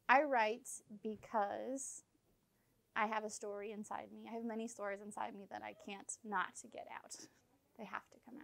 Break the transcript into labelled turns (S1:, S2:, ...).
S1: I write because I have a story inside me. I have many stories inside me that I can't not get out. They have to come